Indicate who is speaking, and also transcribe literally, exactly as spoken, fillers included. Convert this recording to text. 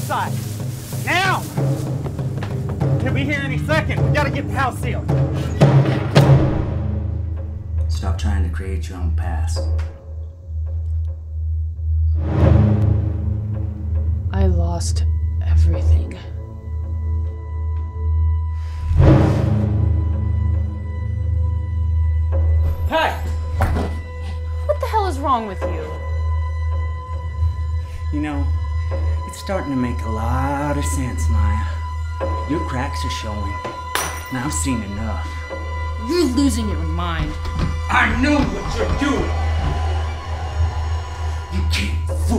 Speaker 1: outside. Now! He'll be here any second. We gotta get the house sealed.
Speaker 2: Stop trying to create your own past.
Speaker 3: I lost everything.
Speaker 1: Hey!
Speaker 3: What the hell is wrong with you?
Speaker 2: You know, it's starting to make a lot of sense, Maya. Your cracks are showing, and I've seen enough.
Speaker 3: You're losing your mind.
Speaker 2: I know what you're doing! You can't fool